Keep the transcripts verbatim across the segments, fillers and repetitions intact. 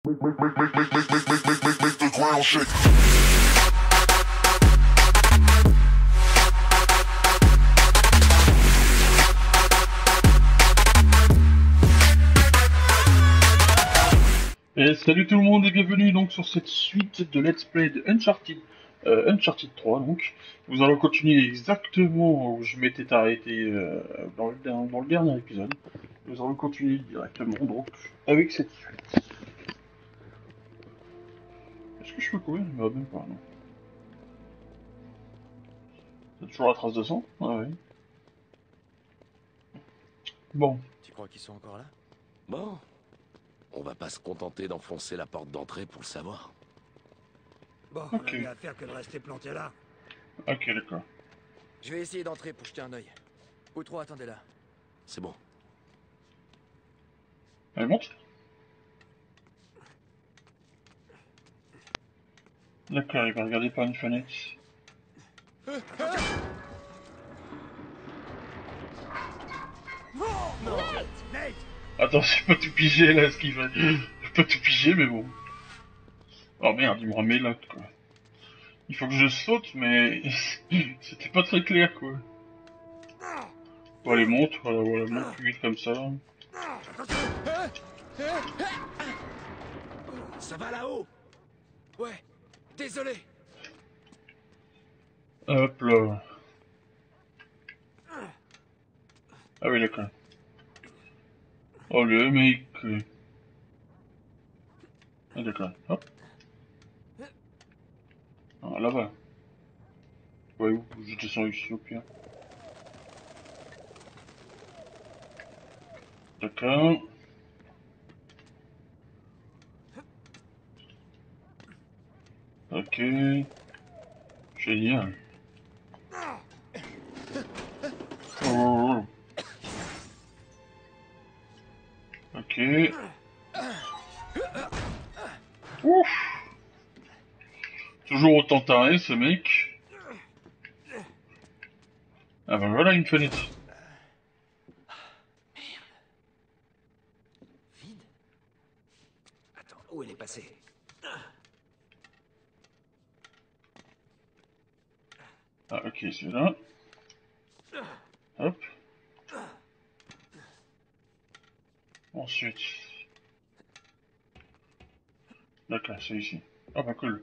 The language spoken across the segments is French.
Et salut tout le monde et bienvenue donc sur cette suite de Let's Play de Uncharted, euh, Uncharted trois donc. Nous allons continuer exactement où je m'étais arrêté euh, dans, le, dans le dernier épisode. Nous allons continuer directement donc avec cette suite. Est-ce que je peux courir? Bah même pas, non. C'est toujours la trace de sang? Ah ouais. Bon. Tu crois qu'ils sont encore là? Bon. On va pas se contenter d'enfoncer la porte d'entrée pour le savoir. Bon, Ok. on a mieux à faire que de rester planté là. Ok, d'accord. Je vais essayer d'entrer pour jeter un œil. Vous trois, attendez là. C'est bon. Elle monte? D'accord, il va regarder par une fenêtre. Nate! Attends, j'ai pas tout pigé là, ce qu'il fait. J'ai pas tout pigé, mais bon. Oh merde, il me remet là, quoi. Il faut que je saute, mais c'était pas très clair, quoi. Voilà, monte, voilà, voilà, monte plus vite comme ça. Ça va là-haut? Ouais, désolé. Hop là. Ah oui, d'accord. Oh le mec. Ah d'accord, hop. Ah, là-bas. Ouais, où? Je descends ici au pire. D'accord. Ok. Génial. Oh. Ok. Ouf. Toujours autant taré ce mec. Ah ben voilà une fenêtre. Vide? Attends, où elle est passée? Ah ok, c'est là. Hop. Ensuite. D'accord, c'est ici. Ah bah cool.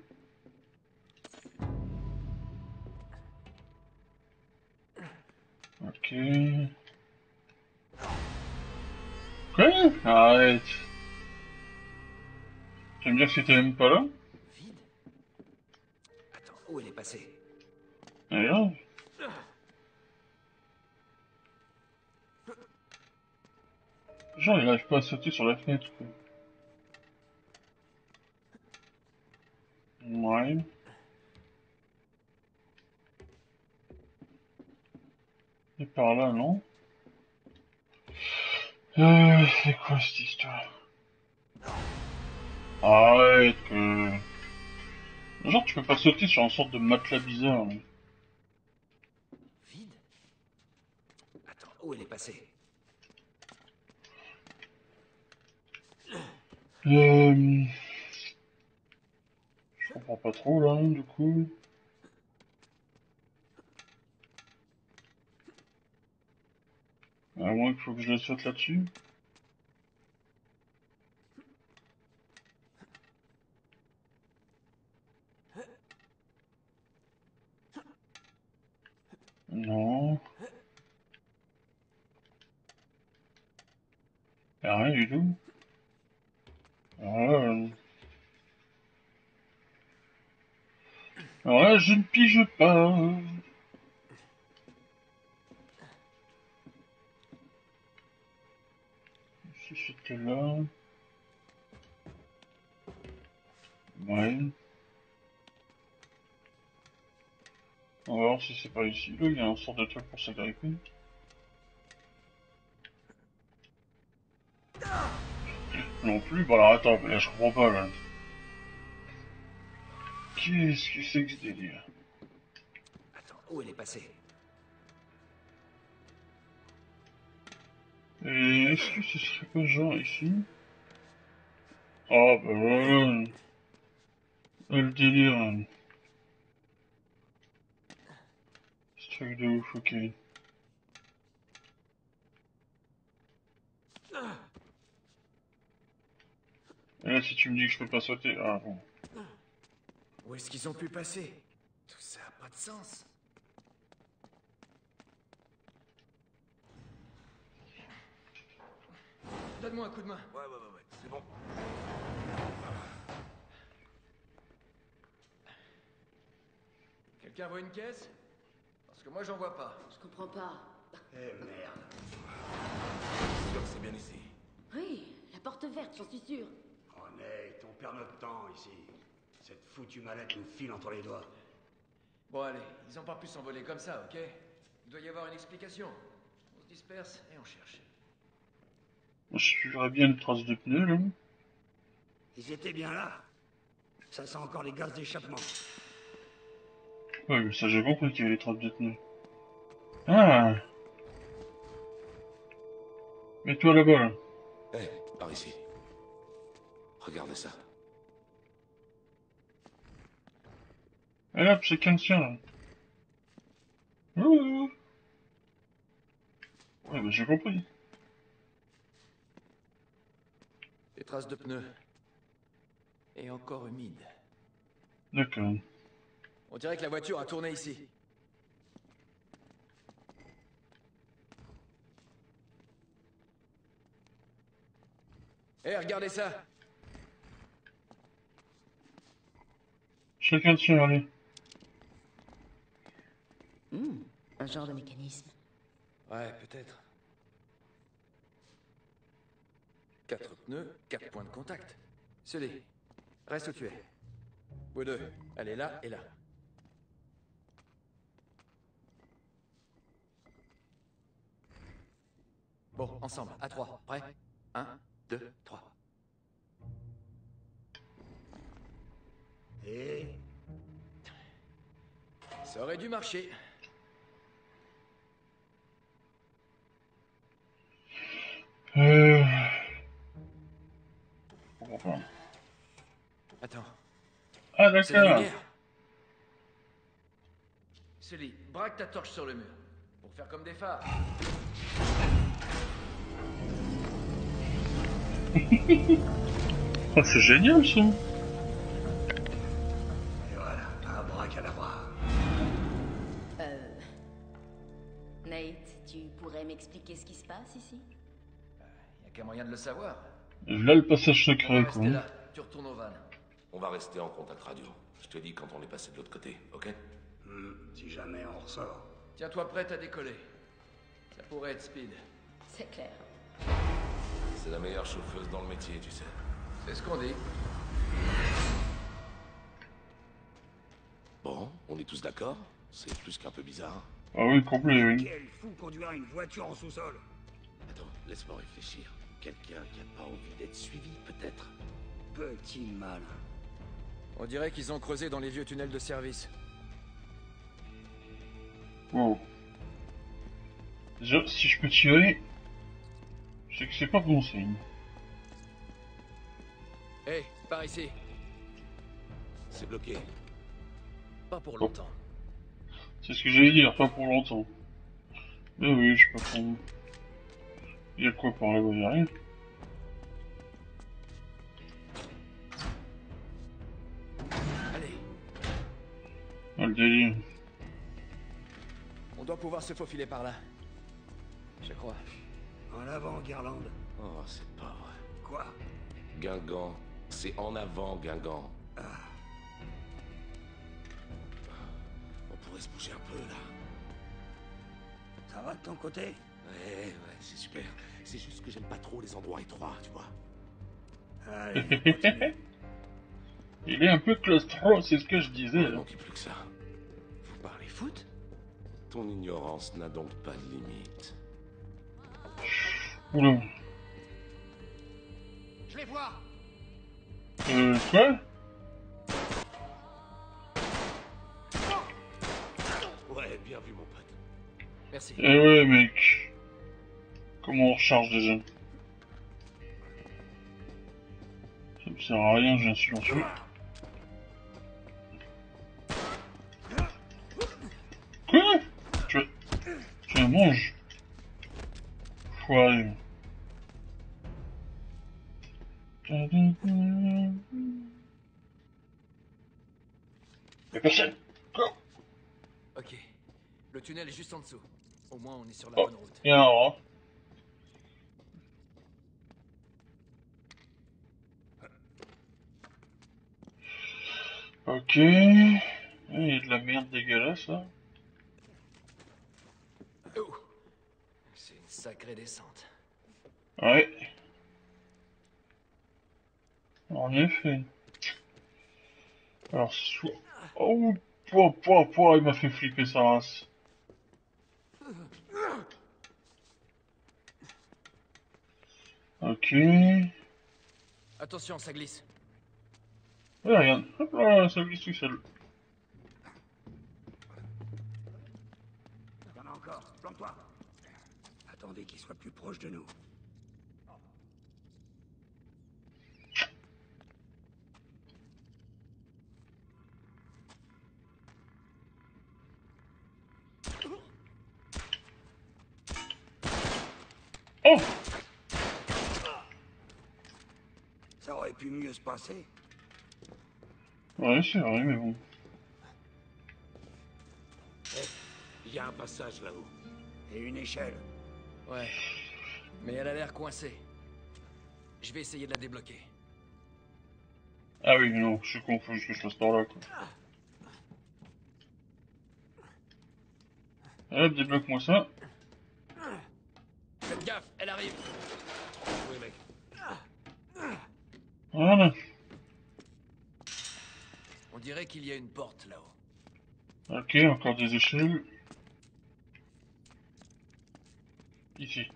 Ok. Quoi? Arrête. Tu vas me dire que c'était même pas là? Vide? Attends, où elle est passée? Ah, grave. Genre il arrive pas à sauter sur la fenêtre quoi. Ouais. Et par là non? Euh, c'est quoi cette histoire? Arrête que... Genre tu peux pas sauter sur une sorte de matelas bizarre. Hein. Vide? Attends, où elle est passée? Euh... Je comprends pas trop là du coup. À moins qu'il faut que je la saute là-dessus. Non. Y'a rien du tout. Alors là, euh... Alors là, je ne pige pas. Si c'était là... Ouais. On va voir si c'est pas ici. Là, il y a un sort de truc pour s'agripper. Non plus, bah alors attends, là je comprends pas là. Qu'est-ce que c'est que ce délire? Attends, où elle est passée? Et est-ce que ce serait pas genre ici? Oh, bah voilà. Le délire. Hein. Ce truc de ouf, ok. Et là, si tu me dis que je peux pas sauter. Ah bon. Où est-ce qu'ils ont pu passer? Tout ça a pas de sens. Donne-moi un coup de main. Ouais, ouais, ouais, ouais, c'est bon. Quelqu'un voit une caisse? Parce que moi j'en vois pas. Je comprends pas. Eh merde. Sûr que c'est bien ici. Oui, la porte verte, j'en suis sûr. Oh Nate, on perd notre temps ici. Cette foutue mallette nous file entre les doigts. Bon allez, ils ont pas pu s'envoler comme ça, ok? Il doit y avoir une explication. On se disperse et on cherche. Je suivrais bien une trace de pneu, là. Ils étaient bien là. Ça sent encore les gaz d'échappement. Ouais, mais ça j'ai compris qu'il y avait les traces de pneus. Ah! Mets-toi là-bas, là. Hé, par ici. Regardez ça. Et hop, c'est qu'un tien, là. Ouh. Ouais, bah j'ai compris. Des traces de pneus. Et encore humide. D'accord. On dirait que la voiture a tourné ici. Hé, regardez ça! Chacun tient, allez. Hmm, un genre de mécanisme. Ouais, peut-être. Quatre pneus, quatre points de contact. Sully, reste où tu es. Vous deux, allez là et là. Bon, ensemble, à trois. Prêt? Un, deux, trois. Et... Ça aurait dû marcher. Euh... Enfin. Attends, Ah, c'est la d'accord. lumière. Sully, braque ta torche sur le mur. Pour faire comme des phares. Oh, c'est génial, ça. Et voilà, abracadabra. Euh... Nate, tu pourrais m'expliquer ce qui se passe ici? Y a qu'un moyen de le savoir. Là, le passage On va secret, quoi. rester là. Tu retournes au van. On va rester en contact radio. Je te dis quand on est passé de l'autre côté, ok? Hmm, si jamais on ressort. Tiens-toi prête à décoller. Ça pourrait être Speed. C'est clair. C'est la meilleure chauffeuse dans le métier, tu sais. C'est ce qu'on dit. Bon, on est tous d'accord? C'est plus qu'un peu bizarre. Ah oui, complet, oui. Quel fou conduire une voiture en sous-sol. Attends, laisse-moi réfléchir. Quelqu'un qui a pas envie d'être suivi, peut-être? Petit malin. On dirait qu'ils ont creusé dans les vieux tunnels de service. Wow. Déjà, si je peux tirer, c'est que c'est pas bon signe. Hé, par ici. C'est bloqué. Pas pour longtemps. C'est ce que j'allais dire, pas pour longtemps. Mais oui, je peux prendre. Il y a quoi par là-bas? Il y a rien. Allez, Ah, le délire. on doit pouvoir se faufiler par là. Je crois. En avant, Garland. Oh, c'est pas vrai. Quoi? Guingamp. C'est en avant, Guingamp. Ah, On pourrait se bouger un peu, là. ça va de ton côté? Ouais, ouais, c'est super. C'est juste que j'aime pas trop les endroits étroits, tu vois. Allez, continue. Il est un peu claustro, c'est ce que je disais. Il Là. manquait plus que ça. Vous parlez foot? Ton ignorance n'a donc pas de limite. Oula. Je les vois! Euh, quoi? Ouais, bien vu, mon pote. Merci. Eh ouais, mec. Comment on recharge déjà? Ça me sert à rien, j'ai un silencieux. Quoi? Tu, tu la manges? Ouais. Y'a personne? Go! Ok. Le tunnel est juste en dessous. Au moins, on est sur la Oh, bonne route. y'a un rat. Ok. Il y a de la merde dégueulasse là. Oh. C'est une sacrée descente. Ouais. En effet. Alors, soit... Oh, pouah, pouah, pouah, il m'a fait flipper sa race. Ok. Ouais, Attention, ça glisse. regarde. Hop là, ça glisse tout seul. Y'en a encore, plante-toi. Attendez qu'il soit plus proche de nous. Oh! Ça aurait pu mieux se passer. Ouais, c'est vrai, mais bon. Il y a un passage là-haut. Et une échelle. Ouais. Mais elle a l'air coincée. Je vais essayer de la débloquer. Ah oui, non, je suis confus, je passe par là, quoi. Hop, débloque-moi ça. Faites gaffe, elle arrive. Oui, mec. Voilà. On dirait qu'il y a une porte là-haut. Ok, encore des échelles. Ici.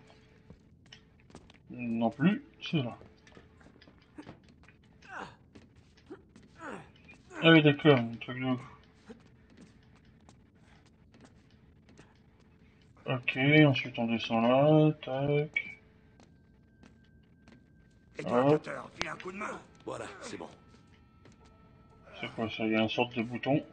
Non plus, c'est là. Ah oui, d'accord, un truc de ouf. Ok, ensuite on descend là, tac. Et toi, Hop, Cutter, file un coup de main. Voilà, c'est bon. c'est quoi ça? Il y a une sorte de bouton.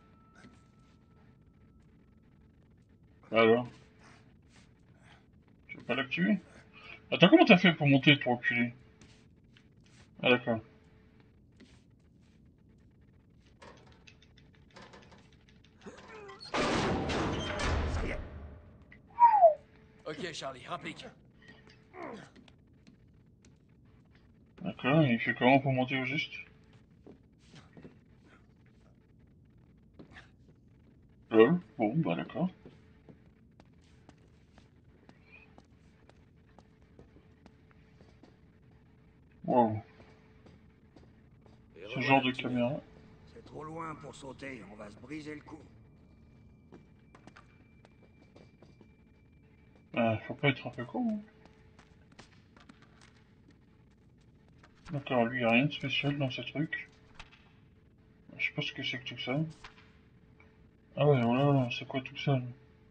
Alors, tu veux pas l'activer? Attends, comment t'as fait pour monter, pour reculer? Ah d'accord. Ça y est. Ok, Charlie, rapplique. D'accord, il fait comment pour monter au juste? Lol, bon, bah d'accord. Wow, Et ce revoilà genre le de tunnel. caméra. C'est trop loin pour sauter, on va se briser le cou. Ah, faut pas être un peu con, hein. D'accord, lui, y a rien de spécial dans ce truc. Je sais pas ce que c'est que tout ça. Ah ouais, voilà, c'est quoi tout ça?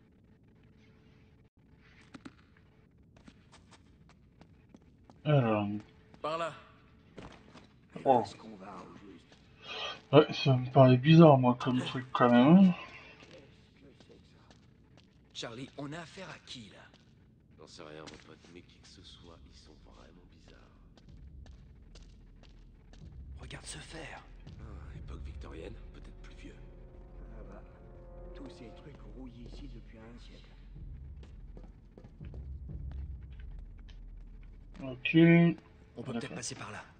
Alors, Par là. Et oh. où est-ce qu'on va, au juste? Ouais, ça me paraît bizarre, moi, comme truc, quand même. Qu'est-ce que c'est que ça? Charlie, on a affaire à qui là? J'en sais rien, mon pote, mais qui que ce soit, ils sont vraiment bizarres. Regarde ce fer. Ah, époque victorienne, peut-être plus vieux. Ah bah, tous ces trucs rouillent ici depuis un siècle. Ok. On peut Ah, peut-être d'accord. passer par là.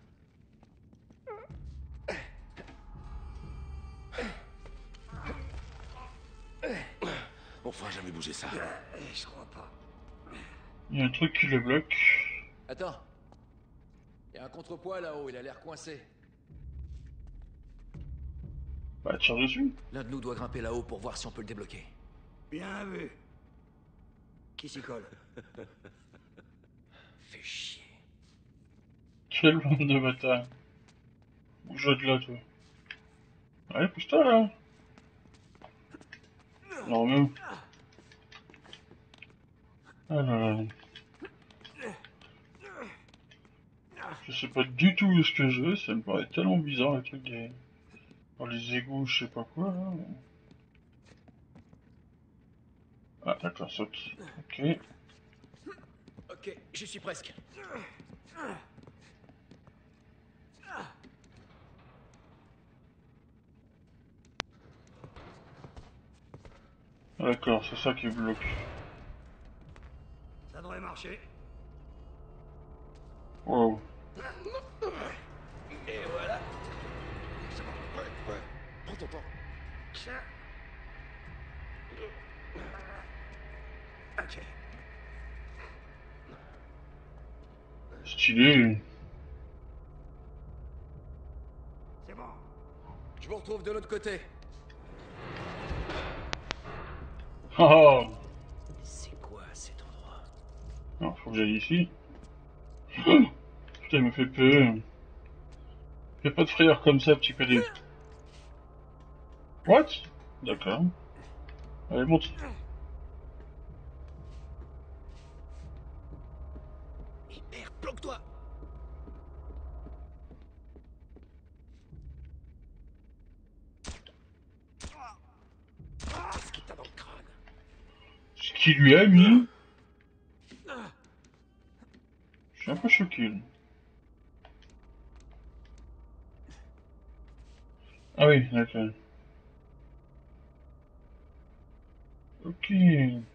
On fera jamais bouger ça. Eh, je crois pas. Il y a un truc qui le bloque. Attends. Il y a un contrepoids là-haut, il a l'air coincé. Bah, tire dessus. L'un de nous doit grimper là-haut pour voir si on peut le débloquer. Bien vu. Qui s'y colle? Fais chier. Quelle bande de bâtard. Bouge de là, toi. Allez, pousse-toi, là. Non, mais... Alors... Je sais pas du tout ce que je veux, ça me paraît tellement bizarre le truc des... Dans les égouts, je sais pas quoi là. Ah d'accord, saute. Ok. Ok, j'y suis presque. Ah, d'accord, c'est ça qui bloque. Ça devrait marcher. Wow. Et voilà. C'est bon. Ouais, ouais. Prends ton temps. Ok. Stylé. C'est bon. Je vous retrouve de l'autre côté. Ah ah. C'est quoi cet endroit? Alors, faut que j'aille ici. Oh, putain, il me fait peur. Fais pas de frayeur comme ça, petit pédé. What? D'accord. Allez, monte. Et merde, bloque-toi! Qu'est-ce qui t'a dans le crâne? Ce qu'il lui a mis. Je suis un peu choqué. Là. Ah oui, d'accord. Ok. Hé,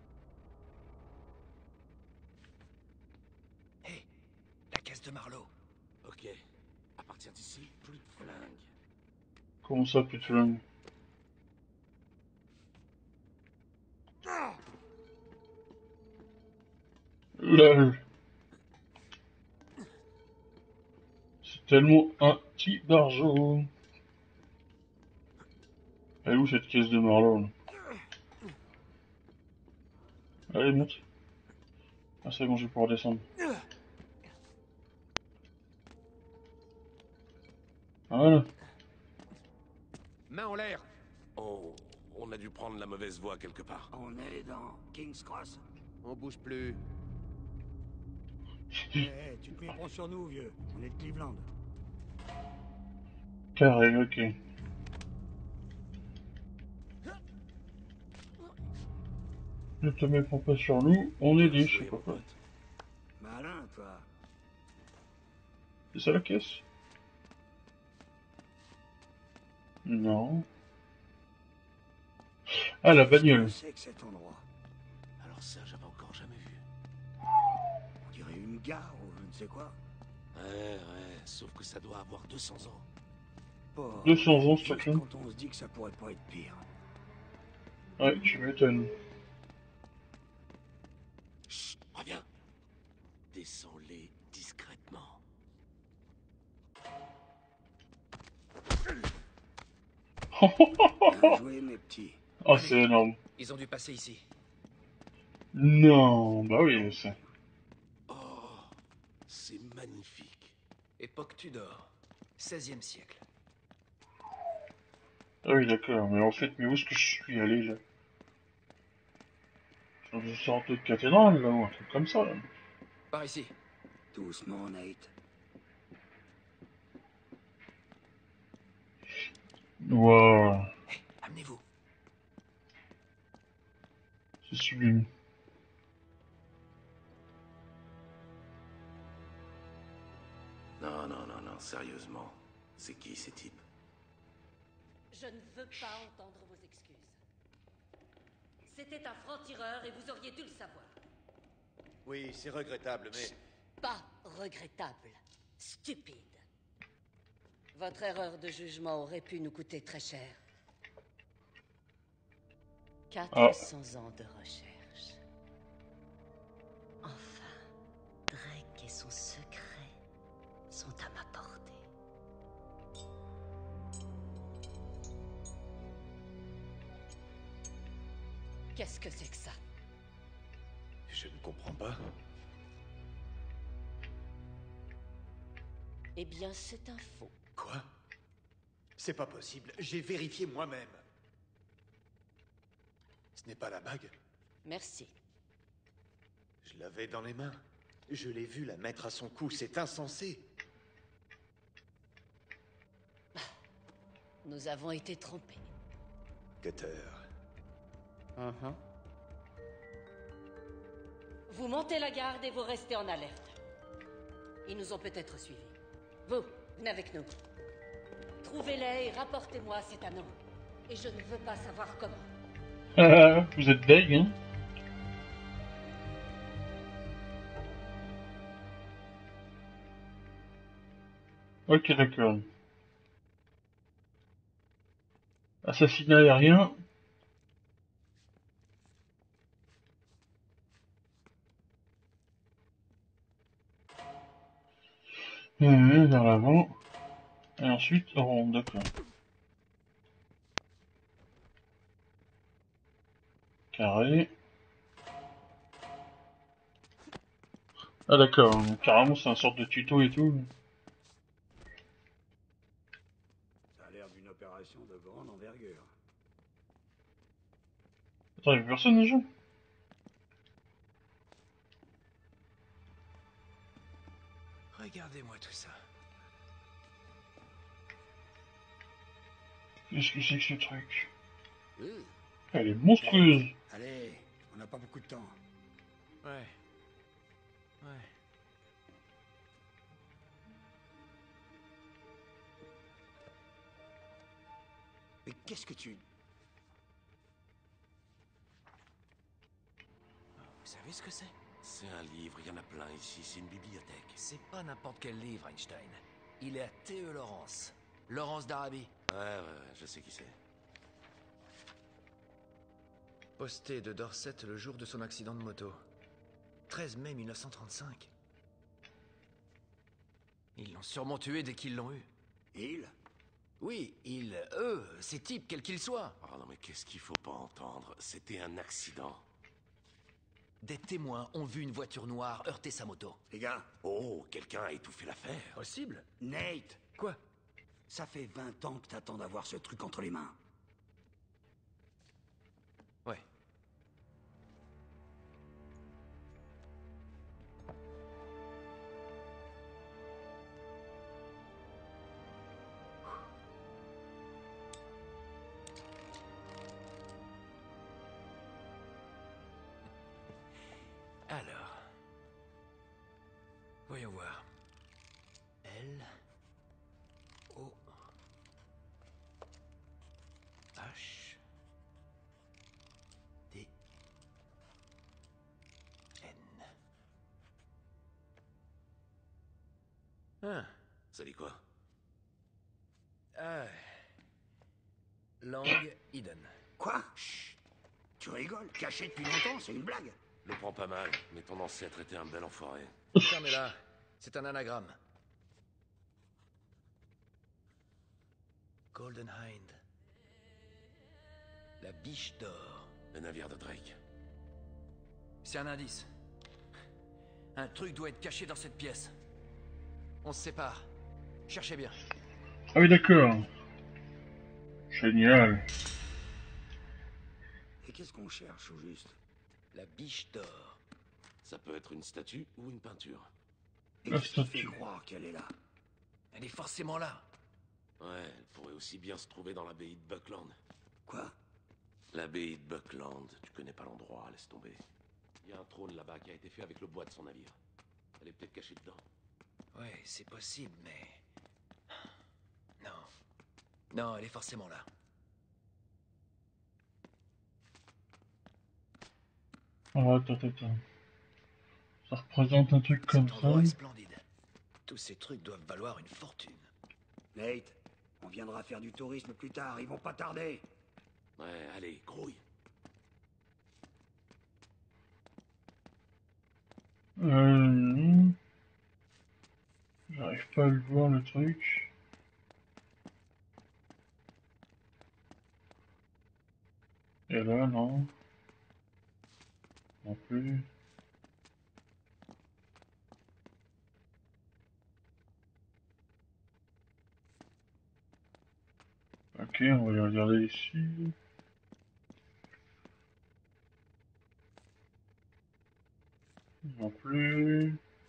hey, la caisse de Marlowe. Ok. À partir d'ici, plus de flingues. Comment ça, plus de flingue? Lol. C'est tellement un petit barjot. Elle est où cette caisse de Marlowe là? Allez, monte. Ah, c'est bon, je vais pouvoir descendre. Ah, voilà. Main en l'air. Oh, on a dû prendre la mauvaise voie quelque part. On est dans King's Cross. On bouge plus. Hé, hey, tu te méprends sur nous, vieux. On est de Cleveland. Carré, ok. Ne te méprends pas sur nous, on est Bien des, je sais joué, pas mon quoi. pote. Malin, toi. C'est ça la caisse? Non. Ah, la bagnole. C'est que cet endroit. Alors ça, j'avais encore jamais vu. On dirait une gare ou je ne sais quoi. Ouais, ouais, sauf que ça doit avoir deux cents ans. Pas deux cents ans, juste surtout. quand on se dit que ça pourrait pas être pire. Ouais, tu m'étonnes. Chut, reviens. Descends-les discrètement. Bien joué, mes petits. Oh, c'est énorme. Ils ont dû passer ici. Non, bah oui, c'est... Oh, c'est magnifique. Époque Tudor. seizième siècle. Ah oui, d'accord, mais en fait, mais où est-ce que je suis allé, là? Je suis dans une sorte de cathédrale, là, ou un truc comme ça, là. Par ici. Doucement, Nate. Waouh, Hé, amenez-vous. c'est sublime. Non, non, non, non, sérieusement. C'est qui ces types? Je ne veux pas entendre vos excuses. C'était un franc-tireur et vous auriez dû le savoir. Oui, c'est regrettable, mais... Pas regrettable. Stupide. Votre erreur de jugement aurait pu nous coûter très cher. quatre cents ans de recherche. Enfin, Drake et son secret sont à ma portée. Qu'est-ce que c'est que ça? Je ne comprends pas. Eh bien, c'est un faux. Quoi? C'est pas possible, j'ai vérifié moi-même. Ce n'est pas la bague. Merci. Je l'avais dans les mains. Je l'ai vu la mettre à son cou, c'est insensé. Nous avons été trompés. Cutter. Mhm. Vous montez la garde et vous restez en alerte. Ils nous ont peut-être suivis. Vous, venez avec nous. Trouvez-les et rapportez-moi cet anneau. Et je ne veux pas savoir comment. Ah, vous êtes deg, hein? Ok, d'accord. Assassinat aérien. Euh, vers l'avant. Et ensuite, rond, d'accord. Carré. Ah d'accord, carrément c'est un sorte de tuto et tout. Ça a l'air d'une opération de grande envergure. Attends, y'a personne déjà? Regardez-moi tout ça. Qu'est-ce que c'est que ce truc? Euh, Elle est monstrueuse. Allez, on n'a pas beaucoup de temps. Ouais. Ouais. Mais qu'est-ce que tu... Vous savez ce que c'est? C'est un livre, il y en a plein ici, c'est une bibliothèque. C'est pas n'importe quel livre, Einstein. Il est à T E Lawrence. Lawrence d'Arabie. Ouais, ouais, ouais, je sais qui c'est. Posté de Dorset le jour de son accident de moto. treize mai mille neuf cent trente-cinq. Ils l'ont sûrement tué dès qu'ils l'ont eu. Il Oui, ils, eux, ces types, quels qu'ils soient. Oh non mais qu'est-ce qu'il faut pas entendre? C'était un accident. Des témoins ont vu une voiture noire heurter sa moto. Les gars, Oh, quelqu'un a étouffé l'affaire. Possible? Nate, Quoi? ça fait vingt ans que t'attends d'avoir ce truc entre les mains. Ouais. Alors. Voyons voir. L. O. H. D. N. Ah. Ça dit quoi? Ah. Langue Eden. Quoi? Chut. Tu rigoles? Caché depuis longtemps, c'est une blague. Le prends pas mal, mais ton ancêtre était un bel enfoiré. Fermez-la. C'est un anagramme. Golden Hind. La biche d'or. Le navire de Drake. C'est un indice. Un truc doit être caché dans cette pièce. On se sépare. Cherchez bien. Ah oui d'accord. Génial. Et qu'est-ce qu'on cherche au juste? La biche d'or. Ça peut être une statue ou une peinture. Et La qu'est-ce qui fait statue. croire qu'elle est là? Elle est forcément là. Ouais, elle pourrait aussi bien se trouver dans l'abbaye de Buckland. Quoi? L'abbaye de Buckland, tu connais pas l'endroit, laisse tomber. Il y a un trône là-bas qui a été fait avec le bois de son navire. Elle est peut-être cachée dedans. Ouais, c'est possible, mais... Non. Non, elle est forcément là. Ah, attends, attends. Ça représente un truc comme Cet ça. endroit est splendide. Tous ces trucs doivent valoir une fortune. Nate, on viendra faire du tourisme plus tard, ils vont pas tarder. Ouais, allez, grouille. Euh... J'arrive pas à le voir le truc. Et là, non. Non plus. Ok, on va aller regarder ici. Non plus.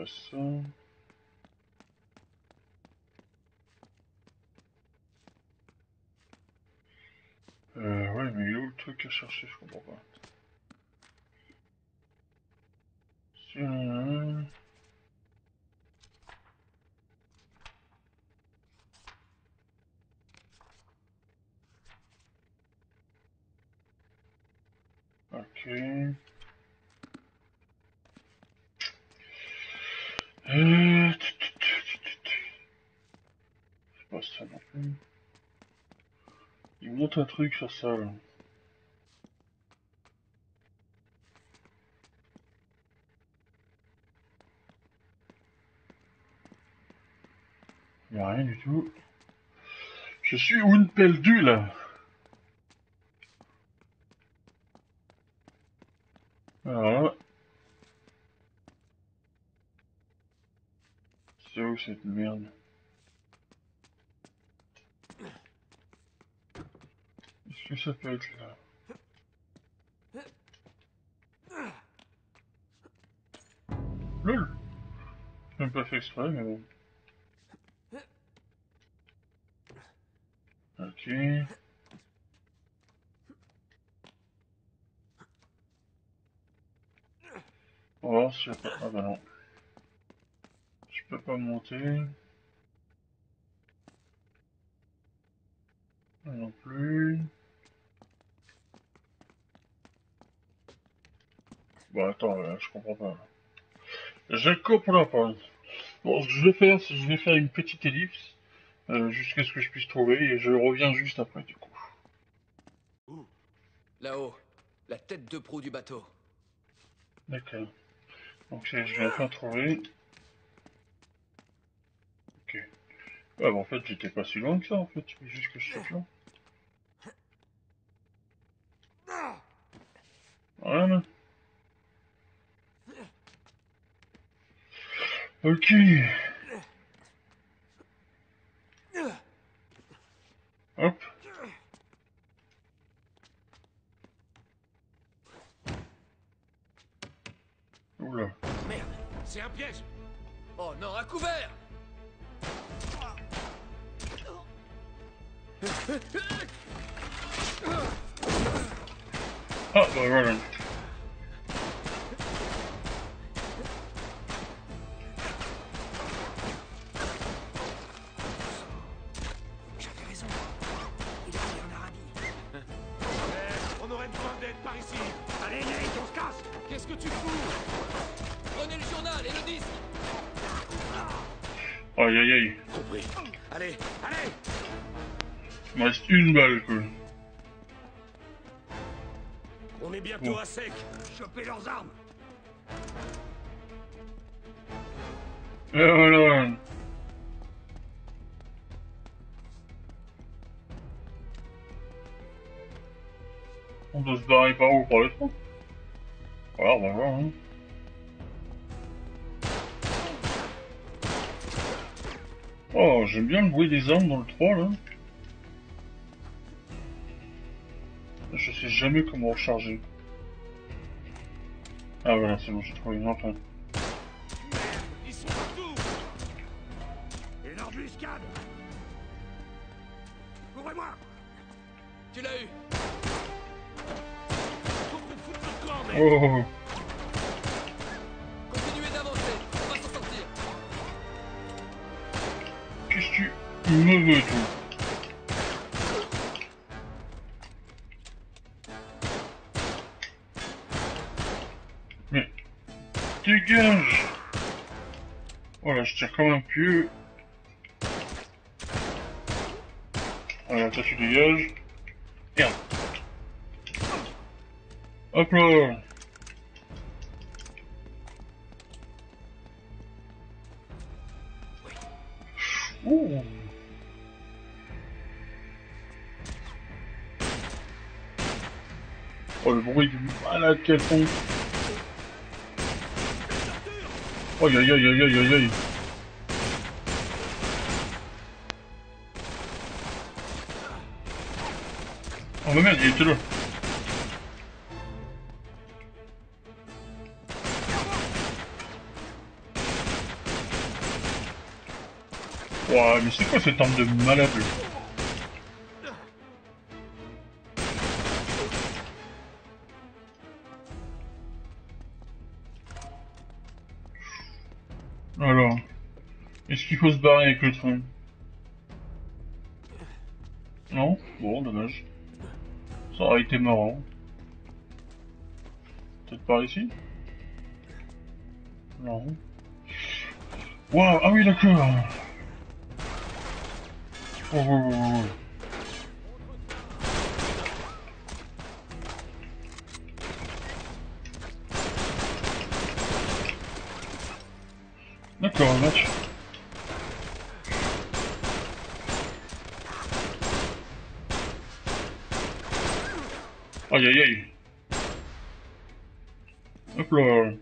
pas ça. Euh, ouais, mais il est où le truc à chercher, je comprends pas. Tiens. Ok. Euh... C'est pas ça non plus. Il monte un truc sur ça là. Il n'y a rien du tout. Je suis où une pelle du là. Voilà. C'est où cette merde? Est-ce que ça peut être là? Lol! J'ai même pas fait exprès, mais bon. Ok. On va voir si je peux... Ah bah non. Je peux pas monter. Non plus. Bon attends, euh, je comprends pas. Je comprends pas. Bon, ce que je vais faire, c'est que je vais faire une petite ellipse. Euh, jusqu'à ce que je puisse trouver et je reviens juste après du coup. Là-haut, la tête de proue du bateau. D'accord. Donc je vais enfin trouver. Ok. Ah bah en fait j'étais pas si loin que ça en fait, il faut juste que je saute là. Voilà. Ok. Hop. Oula. Merde, c'est un piège. Oh non, à couvert! Ah bah voilà. J'avais raison. Il est allé en Arabie. Eh, on aurait besoin d'aide par ici. Allez, Nate, on se casse! Qu'est-ce que tu fous? Prenez le journal et le disque! Aïe aïe aïe. Compris. Allez, allez! Il me reste une balle quoi. On est bientôt Bon. à sec. Chopez leurs armes! Et voilà. On doit se barrer par où? Par le fond? Voilà, on va voir hein. Oh, j'aime bien le bruit des armes dans le trois là. Je sais jamais comment recharger. Ah voilà, c'est bon, j'ai trouvé une enfin. Ils sont partout. Une embuscade! Couvrez-moi! Tu l'as eu! Faut qu'on foute le camp, mec. Oh, Continuez d'avancer, on va s'en sortir! qu'est-ce que tu me veux toi? Mais dégage! Oh là, je tire comme un pieu. Voilà, toi tu dégages. Merde. Hop là. Ouh. Oh le bruit du malade qu'elles font. Aïe aïe aïe aïe aïe aïe aïe. Oh mais merde, il était là. Ouah, mais c'est quoi cette arme de malade? Alors, est-ce qu'il faut se barrer avec le train? Non? Bon, dommage. Ça aurait été marrant. Peut-être par ici? Non. Waouh, ah oui, d'accord. Oh, oh, oh, oh. D'accord, match. Aïe aïe aïe. Hop là.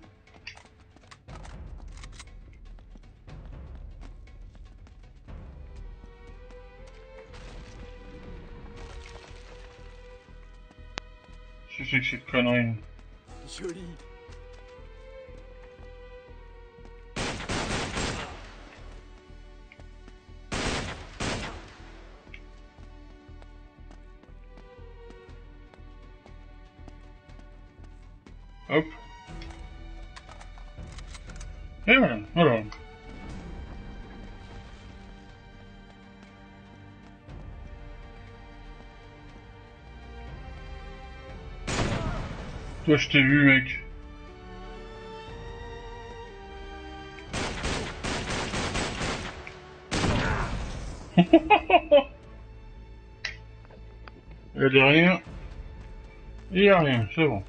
Je sais que c'est de connerie. Joli. Hop. Et voilà, voilà. Toi, je t'ai vu, mec. Il y a rien. Il y a rien, c'est bon.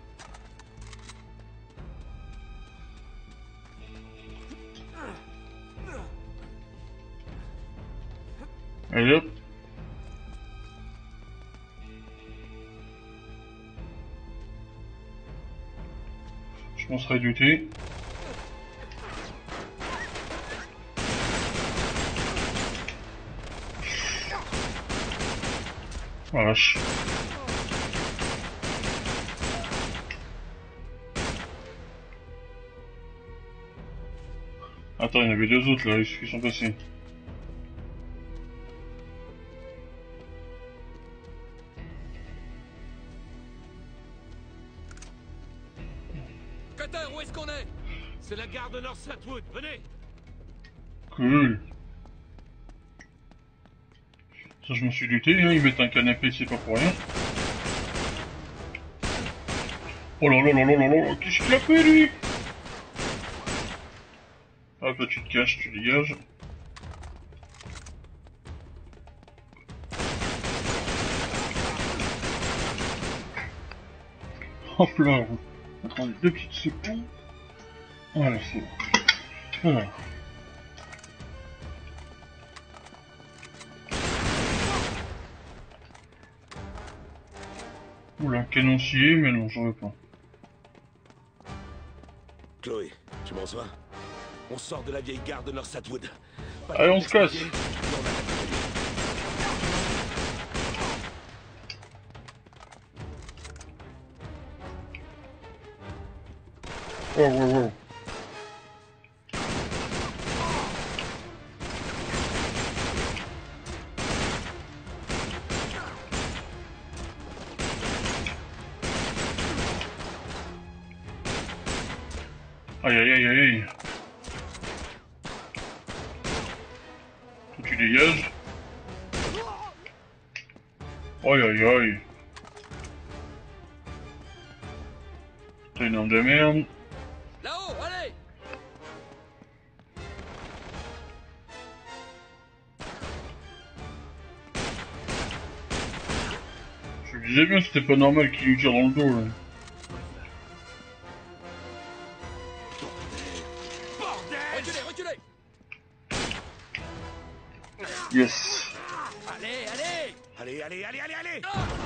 Allez hop. Je m'en serais douté. Oh la vache. Attends, il y en avait deux autres là, ils sont passés. Cutter, où est-ce qu'on est? C'est la gare de North Satwood, venez! Cool. Ça, je m'en suis douté, hein, ils mettent un canapé, c'est pas pour rien. Oh là là là là là là, qu'est-ce qu'il a fait lui? Hop là, tu te caches, tu dégages. Hop là, attendez deux petites secondes. Voilà, c'est bon. Voilà. Oula, canoncier, mais non, j'en veux pas. Chloé, tu m'en reçois? On sort de la vieille gare de North Satwood. Pas Allez, on se casse. d'expliquer, puis on attaque le pavillon. Wow, wow, wow. Aïe aïe aïe aïe. Toi tu dégages. Aïe aïe aïe. T'as une arme de merde. Là-haut, allez! Je me disais bien, c'était pas normal qu'il lui tire dans le dos là. Reculez, reculez! Yes. Allez, allez! Allez, allez, allez, allez, allez!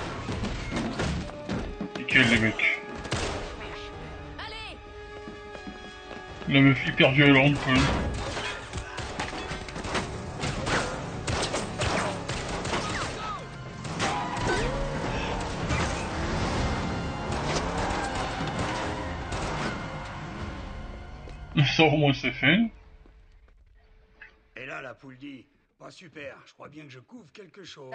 Nickel les mecs. Allez! La meuf hyper violente quoi. Ça au moins c'est fait. Et là, la poule dit, Pas super, je crois bien que je couvre quelque chose.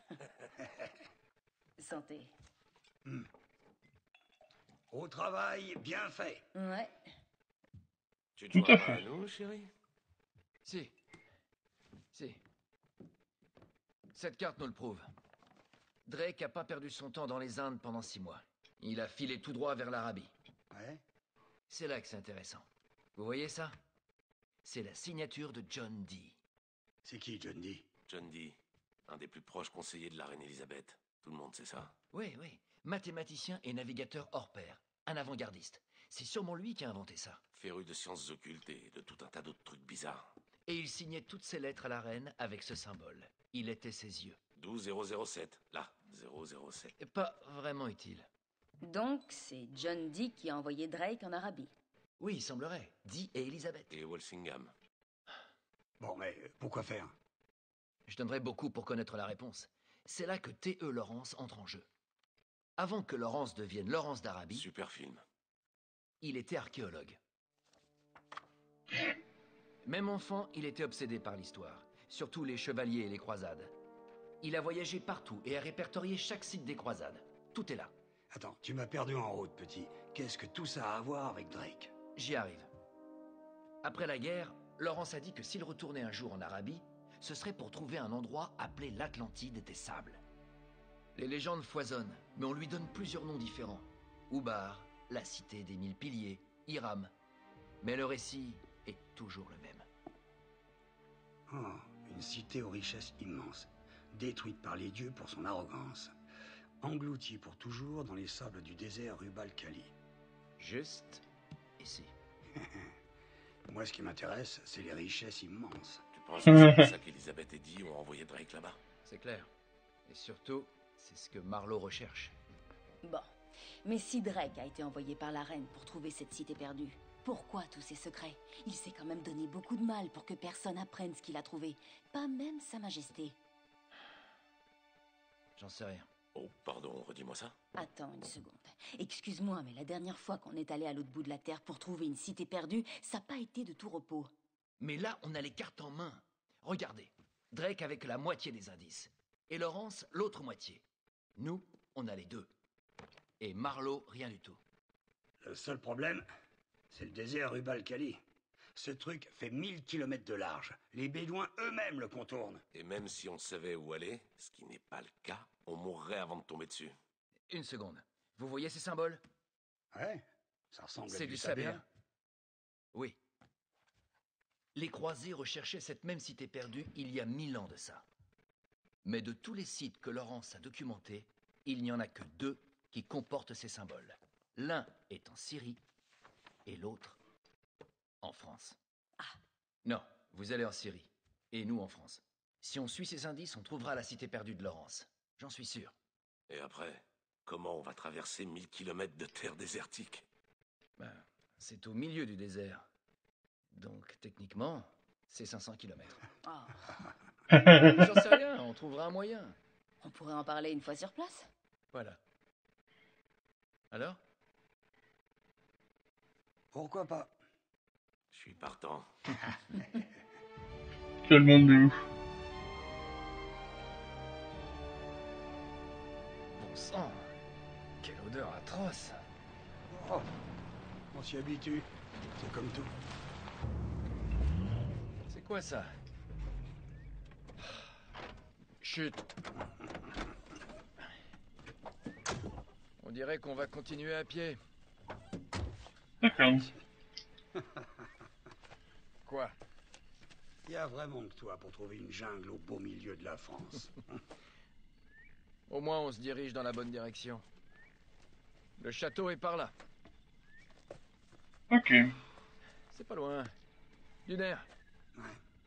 Santé. Hmm. Au travail, bien fait. Ouais. Tu te Tout joins à pas fait. à nous, chérie? Si. Si. Cette carte nous le prouve. Drake a pas perdu son temps dans les Indes pendant six mois. Il a filé tout droit vers l'Arabie. Ouais. C'est là que c'est intéressant. Vous voyez ça? C'est la signature de John Dee. C'est qui, John Dee? John Dee, un des plus proches conseillers de la reine Elisabeth. Tout le monde sait ça. Oui, oui. Mathématicien et navigateur hors pair. Un avant-gardiste. C'est sûrement lui qui a inventé ça. Féru de sciences occultes et de tout un tas d'autres trucs bizarres. Et il signait toutes ses lettres à la reine avec ce symbole. Il était ses yeux. douze zéro zéro sept. Là, zéro zéro sept. Et pas vraiment utile. Donc, c'est John Dee qui a envoyé Drake en Arabie. Oui, il semblerait. Dee et Elisabeth. Et Walsingham. Bon, mais euh, pourquoi faire? Je donnerais beaucoup pour connaître la réponse. C'est là que T E Lawrence entre en jeu. Avant que Lawrence devienne Lawrence d'Arabie, Super film. il était archéologue. Même enfant, il était obsédé par l'histoire, surtout les chevaliers et les croisades. Il a voyagé partout et a répertorié chaque site des croisades. Tout est là. Attends, tu m'as perdu en route, petit. Qu'est-ce que tout ça a à voir avec Drake? J'y arrive. Après la guerre, Lawrence a dit que s'il retournait un jour en Arabie, ce serait pour trouver un endroit appelé l'Atlantide des Sables. Les légendes foisonnent, mais on lui donne plusieurs noms différents. Oubar, la cité des mille piliers, Hiram. Mais le récit est toujours le même. Oh, une cité aux richesses immenses, détruite par les dieux pour son arrogance, engloutie pour toujours dans les sables du désert Rubal Khali. Juste ici. Moi, ce qui m'intéresse, c'est les richesses immenses. Tu penses que c'est pour ça qu'Elisabeth et Dee ont envoyé Drake là-bas? C'est clair. Et surtout, c'est ce que Marlowe recherche. Bon. Mais si Drake a été envoyé par la reine pour trouver cette cité perdue, pourquoi tous ces secrets? Il s'est quand même donné beaucoup de mal pour que personne apprenne ce qu'il a trouvé. Pas même Sa Majesté. J'en sais rien. Oh, pardon, redis-moi ça. Attends une seconde. Excuse-moi, mais la dernière fois qu'on est allé à l'autre bout de la Terre pour trouver une cité perdue, ça n'a pas été de tout repos. Mais là, on a les cartes en main. Regardez. Drake avec la moitié des indices. Et Lawrence, l'autre moitié. Nous, on a les deux. Et Marlowe, rien du tout. Le seul problème, c'est le désert Rubal Khali. Ce truc fait mille kilomètres de large. Les Bédouins eux-mêmes le contournent. Et même si on savait où aller, ce qui n'est pas le cas, on mourrait avant de tomber dessus. Une seconde. Vous voyez ces symboles? Ouais, ça ressemble à C'est du du sabien. sabien? Oui. Les croisés recherchaient cette même cité perdue il y a mille ans de ça. Mais de tous les sites que Lawrence a documentés, il n'y en a que deux qui comportent ces symboles. L'un est en Syrie et l'autre en France. Ah. Non, vous allez en Syrie et nous en France. Si on suit ces indices, on trouvera la cité perdue de Lawrence. J'en suis sûr. Et après, comment on va traverser mille kilomètres de terre désertique? Ben, c'est au milieu du désert. Donc, techniquement, c'est cinq cents kilomètres. Oh. J'en sais rien, on trouvera un moyen. On pourrait en parler une fois sur place. Voilà. Alors? Pourquoi pas? Je suis partant. Quel monde de ouf. Bon sang! Quelle odeur atroce! Oh, on s'y habitue. C'est comme tout. C'est quoi ça? Chut! On dirait qu'on va continuer à pied. D'accord. Quoi? Il y a vraiment que toi pour trouver une jungle au beau milieu de la France. Au moins, on se dirige dans la bonne direction. Le château est par là. Ok. C'est pas loin. Lunaire. Ouais.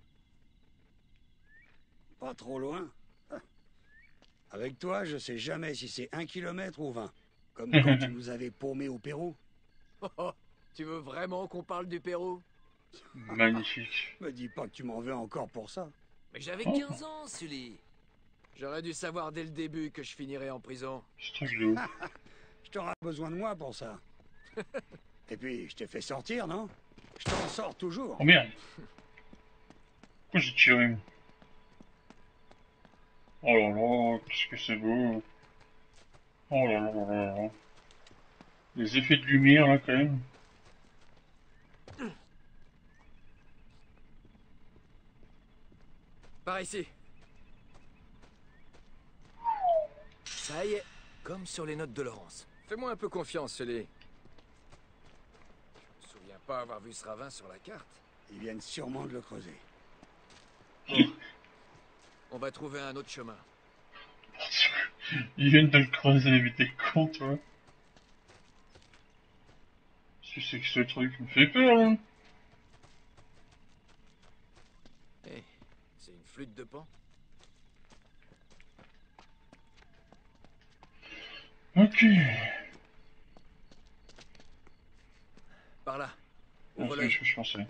Pas trop loin. Avec toi, je sais jamais si c'est un kilomètre ou vingt. Comme quand tu nous avais paumés au Pérou. Oh, oh, tu veux vraiment qu'on parle du Pérou? Magnifique. Me dis pas que tu m'en veux encore pour ça. Mais j'avais quinze ans, Sully. J'aurais dû savoir dès le début que je finirais en prison. Ce truc de ouf. Je t'aurai besoin de moi pour ça. Et puis, je t'ai fait sortir, non? Je t'en sors toujours. Oh merde. Pourquoi j'ai tiré? Oh là là, qu'est-ce que c'est beau. Oh là là là là là. Les effets de lumière là quand même. Par ici. Ça y est, comme sur les notes de Laurence. Fais-moi un peu confiance, Sully. Je me souviens pas avoir vu ce ravin sur la carte. Ils viennent sûrement de le creuser. On va trouver un autre chemin. Ils viennent de le creuser, mais t'es con toi. Qu'est-ce que c'est que ce truc? Me fait peur hein. Hé, c'est une flûte de pan. Ok. Par là. On Ouvre fait l'œil. ce que je pensais.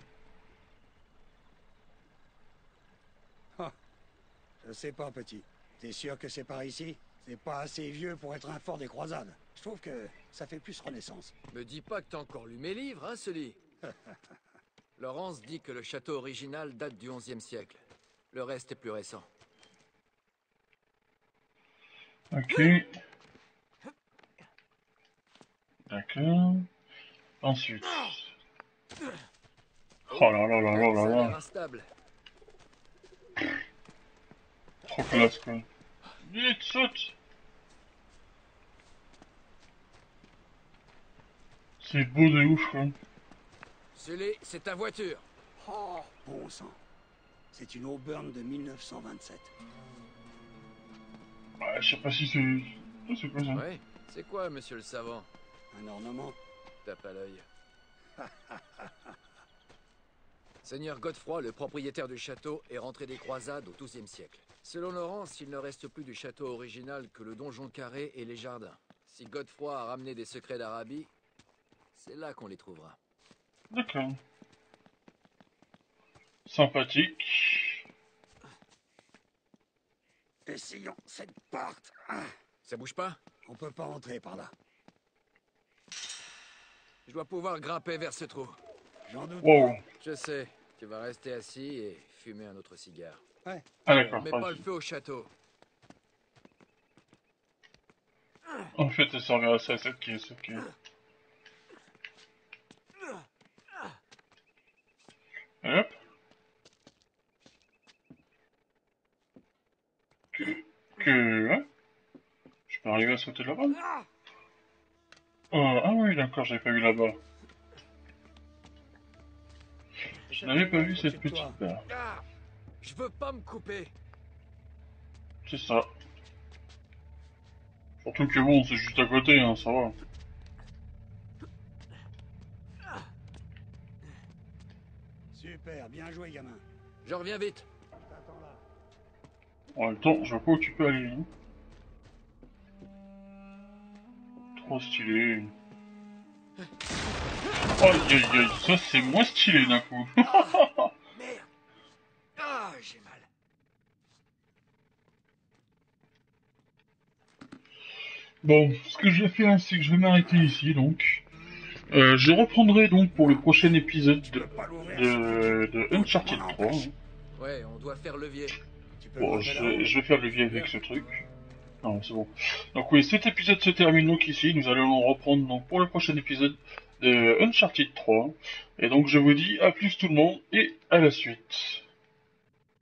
Ah, je sais pas, petit. T'es sûr que c'est par ici? C'est pas assez vieux pour être un fort des croisades. Je trouve que ça fait plus Renaissance. Me dis pas que t'as encore lu mes livres, hein, Sully. Laurence dit que le château original date du onzième siècle. Le reste est plus récent. Ok. D'accord. Ensuite. Oh là là là là là Ça a l'air là. instable. Trop classe quoi. Vite, saute. C'est beau de ouf quoi. Sully, c'est ta voiture. Oh, bon sang. C'est une Auburn de mille neuf cent vingt-sept. Ouais, je sais pas si c'est... Oh, c'est quoi ça? Ouais, c'est quoi, monsieur le savant? Un ornement. Tape à l'œil. Seigneur Godefroy, le propriétaire du château, est rentré des croisades au douzième siècle. Selon Laurence, il ne reste plus du château original que le donjon carré et les jardins. Si Godefroy a ramené des secrets d'Arabie, c'est là qu'on les trouvera. D'accord. Sympathique. Essayons cette porte. Ah, Ça bouge pas? on peut pas entrer par là. Je dois pouvoir grimper vers ce trou. J'en doute Wow. pas. Je sais, tu vas rester assis et fumer un autre cigare. Ouais. Ah d'accord. Mets pas pas le ici. feu au château. En fait, elle servira à ça, cette caisse, ok. Hop. Que... Que... Hein, je peux arriver à sauter là-bas? Oh, ah oui, d'accord, j'avais pas vu là-bas. Je n'avais pas vu cette petite là. Ah, je veux pas me couper. C'est ça. Surtout que bon, c'est juste à côté, hein, ça va. Super, bien joué, gamin. Je reviens vite. T'attends là. En même temps, je vois pas où tu peux aller. Hein. Trop stylé. Aïe aïe aïe, ça c'est moins stylé d'un coup. Merde. Ah, j'ai mal. Bon, ce que je vais faire, c'est que je vais m'arrêter ici, donc. Euh, je reprendrai donc pour le prochain épisode de, de, de Uncharted trois. Hein. Ouais, on doit faire levier. Tu peux Bon, monter je, là-haut. je vais faire le levier avec ce truc. Non, c'est bon. Donc oui, cet épisode se termine donc ici. Nous allons reprendre donc pour le prochain épisode de Uncharted trois. Et donc je vous dis à plus tout le monde et à la suite.